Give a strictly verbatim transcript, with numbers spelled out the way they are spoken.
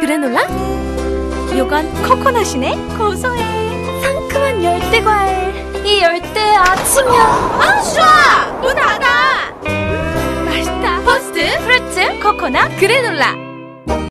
그래놀라? 요건 코코넛이네. 고소해. 상큼한 열대과일. 이 열대 아침이야. 아, 좋아! 문 닫아! 음, 맛있다. 포스트, 프루츠, 코코넛, 그래놀라.